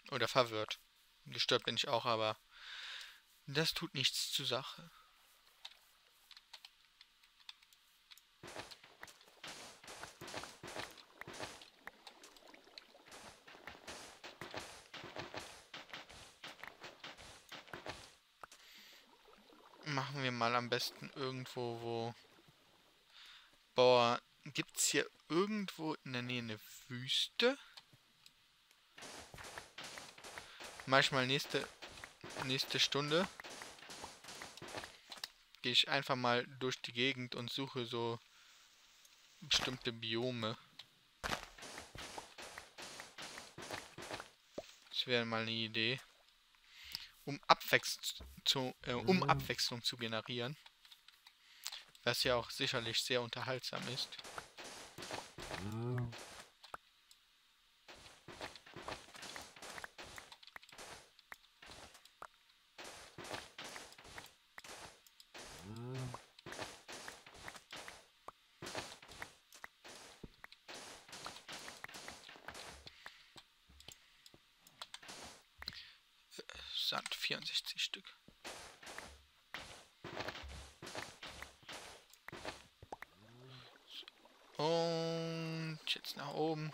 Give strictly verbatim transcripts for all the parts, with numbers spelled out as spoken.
Oder verwirrt. Gestört bin ich auch, aber das tut nichts zur Sache. Machen wir mal am besten irgendwo, wo... Boah, gibt's hier irgendwo in der Nähe eine Wüste? Manchmal nächste, nächste Stunde gehe ich einfach mal durch die Gegend und suche so bestimmte Biome. Das wäre mal eine Idee. Um, Abwechs zu, äh, um Abwechslung zu generieren. Was ja auch sicherlich sehr unterhaltsam ist. Sand, vierundsechzig Stück. Und jetzt nach oben.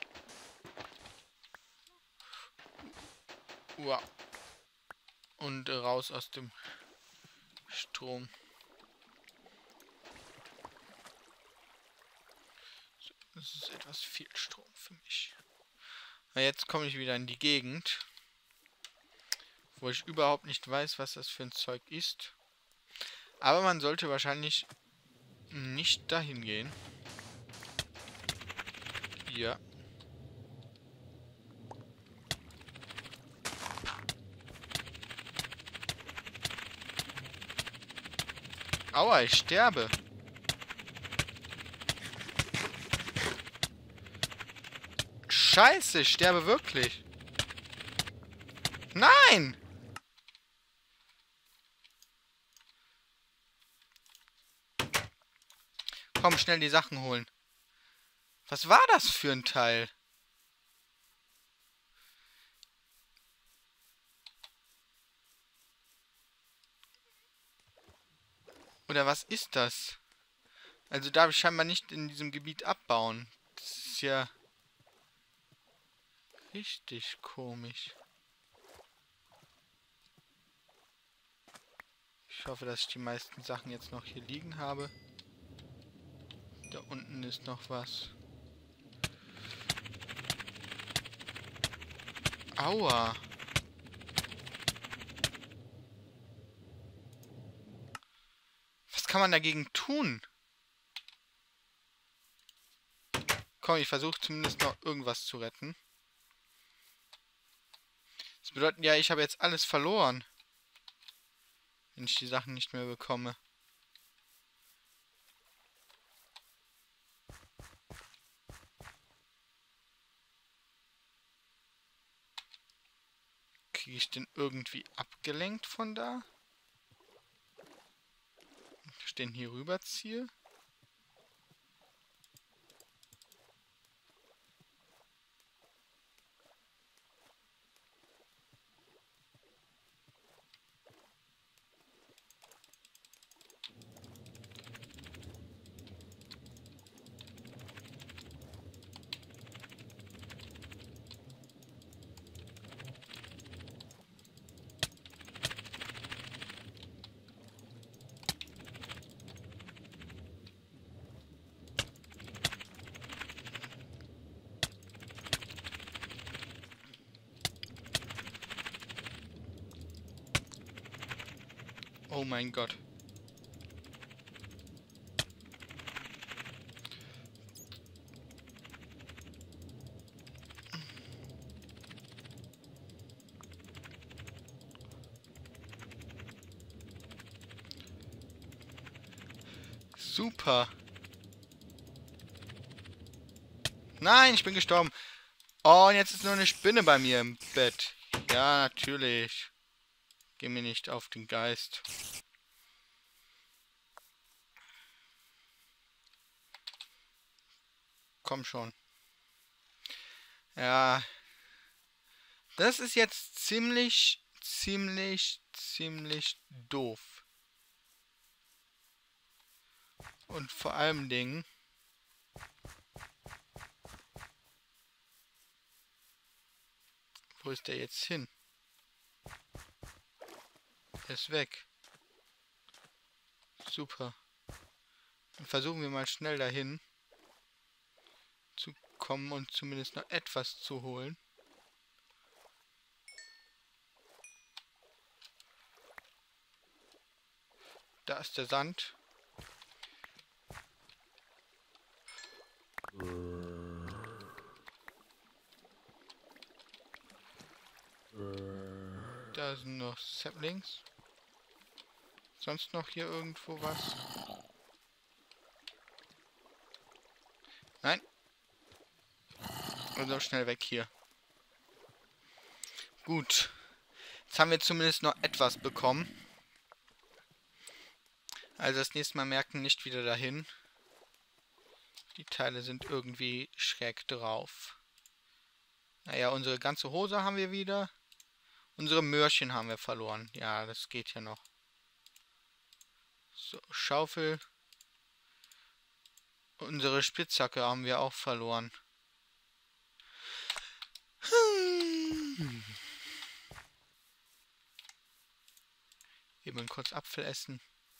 Wow. Und äh, raus aus dem Strom. So, das ist etwas viel Strom für mich. Na, jetzt komme ich wieder in die Gegend, wo ich überhaupt nicht weiß, was das für ein Zeug ist. Aber man sollte wahrscheinlich nicht dahin gehen. Ja. Aua, ich sterbe. Scheiße, ich sterbe wirklich. Nein! Komm, schnell die Sachen holen. Was war das für ein Teil? Oder was ist das? Also darf ich scheinbar nicht in diesem Gebiet abbauen. Das ist ja richtig komisch. Ich hoffe, dass ich die meisten Sachen jetzt noch hier liegen habe. Da unten ist noch was. Aua. Was kann man dagegen tun? Komm, ich versuche zumindest noch irgendwas zu retten. Das bedeutet ja, ich habe jetzt alles verloren. Wenn ich die Sachen nicht mehr bekomme. Kriege ich den irgendwie abgelenkt von da? Wenn ich den hier rüberziehe? Oh mein Gott. Super. Nein, ich bin gestorben. Oh, und jetzt ist nur eine Spinne bei mir im Bett. Ja, natürlich. Geh mir nicht auf den Geist. Komm schon. Ja. Das ist jetzt ziemlich, ziemlich, ziemlich doof. Und vor allem Dingen... Wo ist der jetzt hin? Er ist weg. Super. Dann versuchen wir mal schnell dahin zu kommen und zumindest noch etwas zu holen. Da ist der Sand. Da sind noch Saplings. Sonst noch hier irgendwo was? Nein. Also schnell weg hier. Gut. Jetzt haben wir zumindest noch etwas bekommen. Also das nächste Mal merken nicht wieder dahin. Die Teile sind irgendwie schräg drauf. Naja, unsere ganze Hose haben wir wieder. Unsere Möhrchen haben wir verloren. Ja, das geht ja noch. So, Schaufel. Unsere Spitzhacke haben wir auch verloren. Hm. Eben kurz Apfel essen.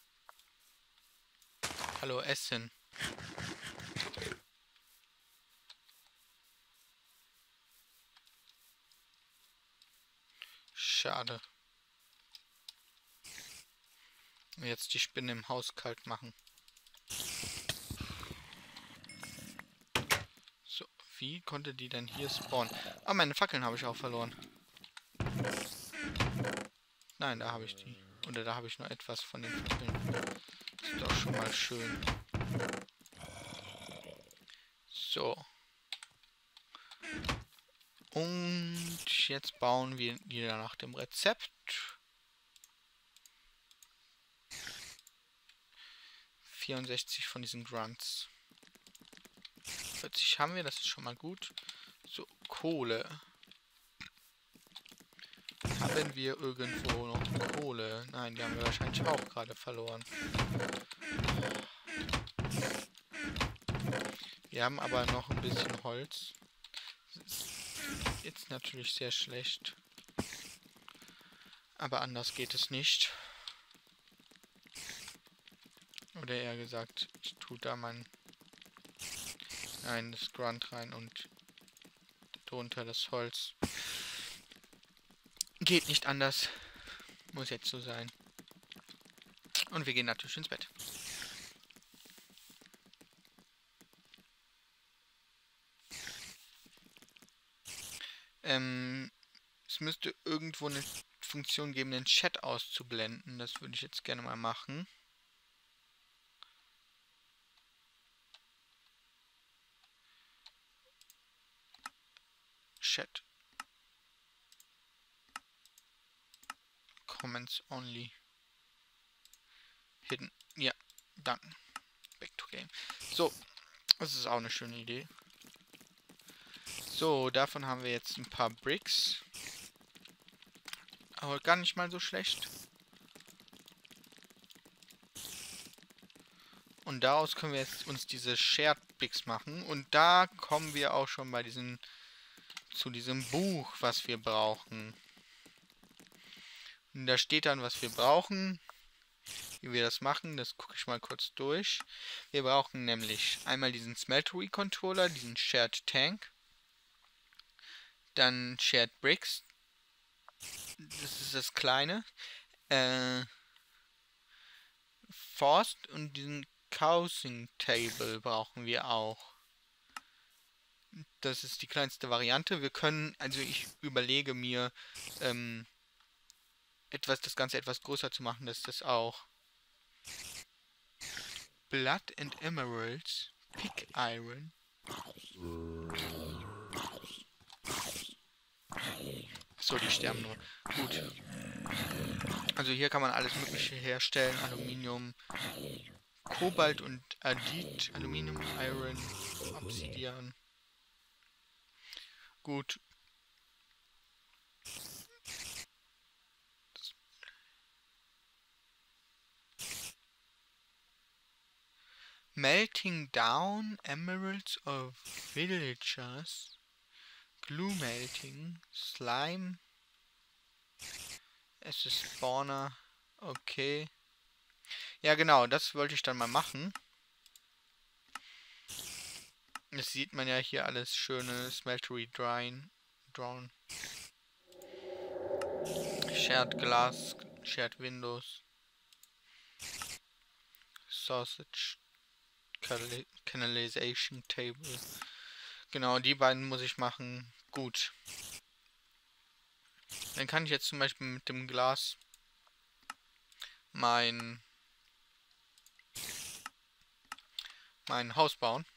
Hallo, Essen. Schade. Jetzt die Spinne im Haus kalt machen. So, wie konnte die denn hier spawnen? Ah, meine Fackeln habe ich auch verloren. Nein, da habe ich die. Oder da habe ich noch etwas von den Fackeln. Das ist doch schon mal schön. So. Und jetzt bauen wir wieder nach dem Rezept. vierundsechzig von diesen Grunts. vierzig haben wir, das ist schon mal gut. So, Kohle. Haben wir irgendwo noch Kohle? Nein, die haben wir wahrscheinlich auch gerade verloren. Wir haben aber noch ein bisschen Holz. Das ist jetzt natürlich sehr schlecht. Aber anders geht es nicht. Oder eher gesagt, ich tue da mein... Nein, das Grunt rein und darunter das Holz. Geht nicht anders. Muss jetzt so sein. Und wir gehen natürlich ins Bett. Ähm, es müsste irgendwo eine Funktion geben, den Chat auszublenden. Das würde ich jetzt gerne mal machen. Chat. Comments only. Hidden. Ja, dann. Back to game. So, das ist auch eine schöne Idee. So, davon haben wir jetzt ein paar Bricks. Aber gar nicht mal so schlecht. Und daraus können wir jetzt uns diese Shared Bricks machen. Und da kommen wir auch schon bei diesem zu diesem Buch, was wir brauchen. Und da steht dann, was wir brauchen. Wie wir das machen, das gucke ich mal kurz durch. Wir brauchen nämlich einmal diesen Smeltery Controller, diesen Shared Tank. Dann Shared Bricks. Das ist das kleine. Äh, Forst und diesen Housing Table brauchen wir auch. Das ist die kleinste Variante. Wir können, also ich überlege mir, ähm, etwas, das Ganze etwas größer zu machen, dass das auch Blood and Emeralds, Pick Iron. So, die sterben nur. Gut. Also hier kann man alles Mögliche herstellen. Aluminium, Kobalt und Adit, Aluminium, Iron, Obsidian. Gut. Melting down emeralds of villagers. Glue melting. Slime. Es ist Spawner. Okay. Ja genau, das wollte ich dann mal machen. Das sieht man ja hier alles schöne Smeltery Drawn. Drawn. Shared Glass, Shared Windows. Sausage Canalization Table. Genau, die beiden muss ich machen. Gut. Dann kann ich jetzt zum Beispiel mit dem Glas mein mein Haus bauen.